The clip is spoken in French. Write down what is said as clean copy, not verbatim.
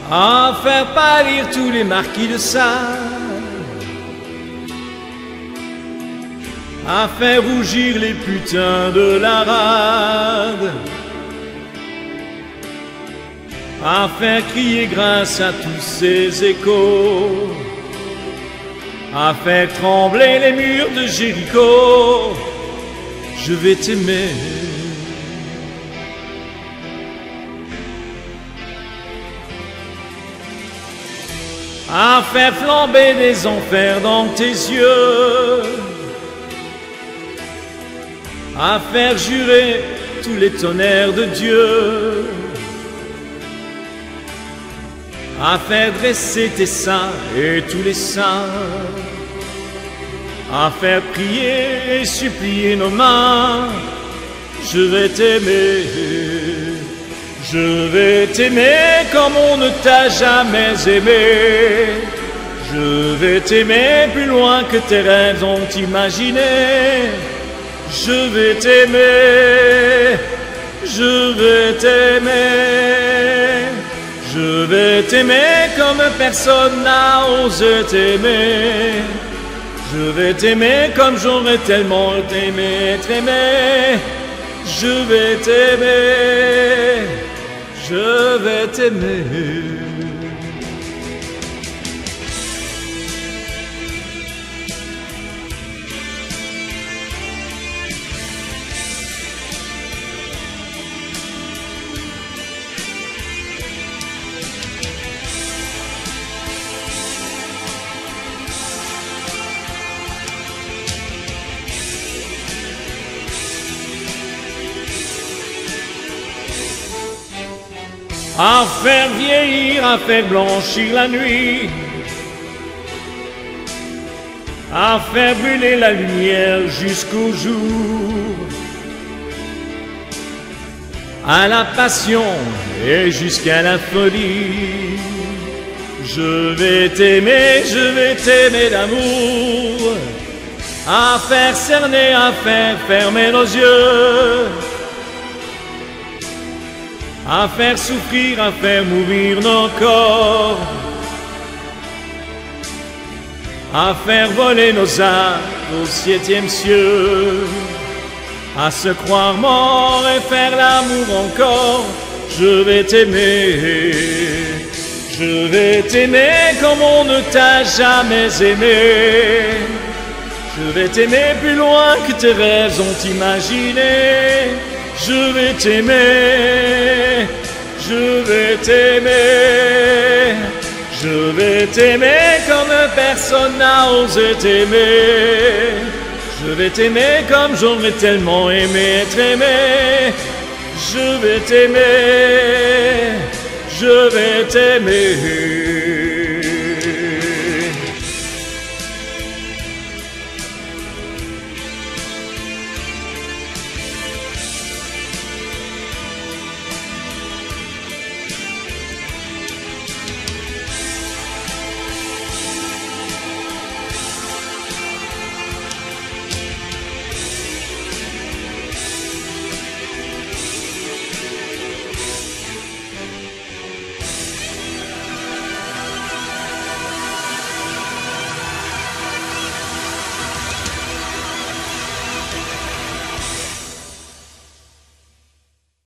à faire pâlir tous les marquis de Sade, à faire rougir les putains de la rade, à faire crier grâce à tous ces échos, à faire trembler les murs de Jéricho. Je vais t'aimer. À faire flamber des enfers dans tes yeux, à faire jurer tous les tonnerres de Dieu, à faire dresser tes seins et tous les saints, à faire prier et supplier nos mains. Je vais t'aimer, je vais t'aimer comme on ne t'a jamais aimé. Je vais t'aimer plus loin que tes rêves ont imaginé. Je vais t'aimer, je vais t'aimer. Je vais t'aimer comme personne n'a osé t'aimer. Je vais t'aimer comme j'aurais tellement aimé être aimé. Je vais t'aimer, je vais t'aimer. À faire vieillir, à faire blanchir la nuit, à faire brûler la lumière jusqu'au jour, à la passion et jusqu'à la folie. Je vais t'aimer d'amour, à faire cerner, à faire fermer nos yeux, à faire souffrir, à faire mourir nos corps, à faire voler nos âmes au 7e cieux, à se croire mort et faire l'amour encore. Je vais t'aimer, je vais t'aimer comme on ne t'a jamais aimé. Je vais t'aimer plus loin que tes rêves ont imaginé. Je vais t'aimer, je vais t'aimer, je vais t'aimer comme personne n'a osé t'aimer. Je vais t'aimer comme j'aurais tellement aimé être aimé. Je vais t'aimer, je vais t'aimer.